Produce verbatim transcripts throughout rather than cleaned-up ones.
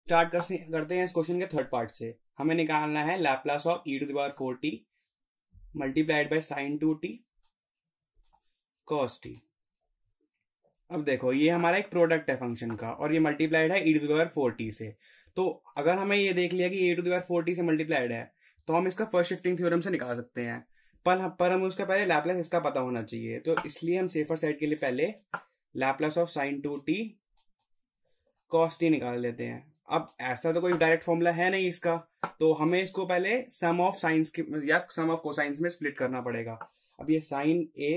Start कर करते हैं इस क्वेश्चन के थर्ड पार्ट से। हमें निकालना है Laplace of e to the power four t multiplied by sine two t cos t. अब देखो ये हमारा एक प्रोडक्ट है फंक्शन का और ये मल्टीप्लाइड है e to the power four t से। तो अगर हमें ये देख लिया कि A to the power four t से मल्टीप्लाइड है तो हम इसका फर्स्ट शिफ्टिंग थ्योरम से निकाल सकते हैं, पर पर हम उसका पहले लैप्लास इसका पता होना चाहिए। तो इसलिए हम सेफर साइड के लिए पहले Laplace of sine two t cos t निकाल लेते हैं। अब ऐसा तो कोई डायरेक्ट फॉर्मूला है नहीं इसका, तो हमें इसको पहले सम ऑफ साइंस या सम ऑफ कोसाइंस में स्प्लिट करना पड़ेगा। अब ये साइन ए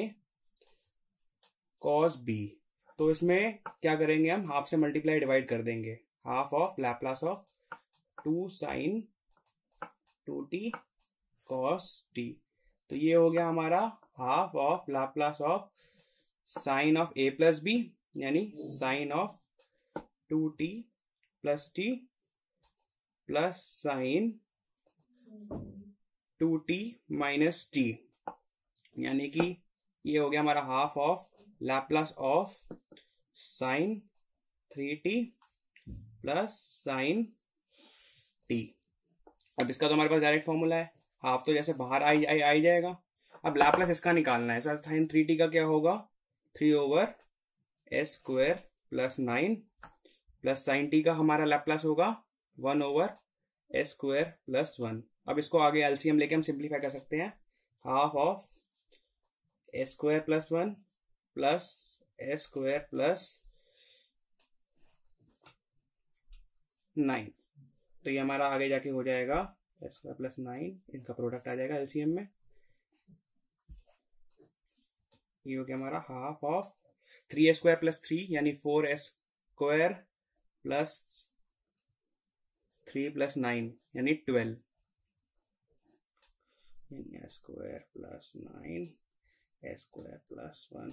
कॉस बी, तो इसमें क्या करेंगे हम हाफ से मल्टीप्लाई डिवाइड कर देंगे, half of Laplace of two sine two t cos t. तो ये हो गया हमारा half of Laplace of sine of A plus B यानी sine of two t plus t plus sine two t minus t, यानी कि ये हो गया हमारा half of Laplace of sine three t plus sine t. अब इसका तो हमारे पास डायरेक्ट फॉर्मूला है, हाफ तो जैसे बाहर आई आई आई जाएगा। अब लैप्लास इसका निकालना है, साइन थ्री टी का क्या होगा, three over s square plus nine plus sine t का हमारा लैप्लास होगा one over s square plus one. अब इसको आगे एलसीएम लेके हम सिंप्लीफाई कर सकते हैं, half of s square plus one plus s square plus nine. तो ये हमारा आगे जाके हो जाएगा एस स्क्वायर प्लस नाइन, इनका प्रोडक्ट आ जाएगा एलसीएम में। ये हो गया हमारा half of three s square plus three यानी four s square plus three plus nine यानी twelve, s square plus nine s square plus one.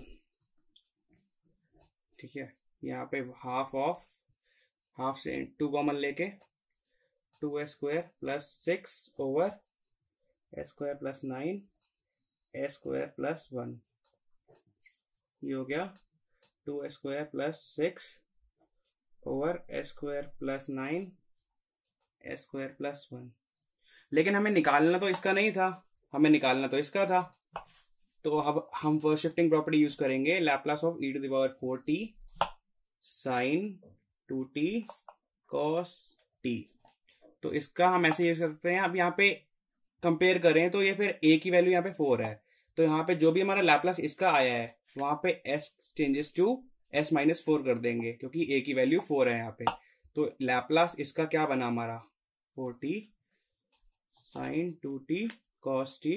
ठीक है, यहाँ पे हाफ ऑफ हाफ से टू कॉमन लेके two s square plus six over s square plus nine s square plus one. ये हो गया two s square plus six over s square plus nine s square plus one. लेकिन हमें निकालना तो इसका नहीं था, हमें निकालना तो इसका था। तो अब हम फर्स्ट शिफ्टिंग प्रॉपर्टी यूज करेंगे, Laplace of e to the power four t sine two t cos t. तो इसका हम ऐसे यूज कर सकते हैं। अब यहाँ पे कंपेयर करें तो ये फिर ए की वैल्यू यहाँ पे फोर है, तो यहाँ पे जो भी हमारा लैप्लास इसका आया है वहां पे s changes to s minus four कर देंगे क्योंकि ए की वैल्यू फोर है यहाँ पे। तो लैप्लास इसका क्या बना हमारा, four t sine two t cos t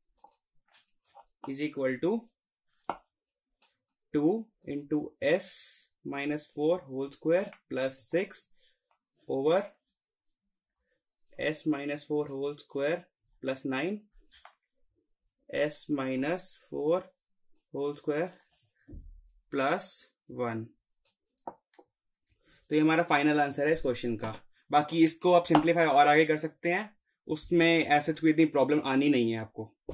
is equal to two into s minus four whole square plus six over s minus four whole square plus nine s minus four whole square plus one. तो ये हमारा final answer है इस question का। बाकी इसको आप simplify और आगे कर सकते हैं, उसमें ऐसे कोई इतनी प्रॉब्लम आनी नहीं है आपको।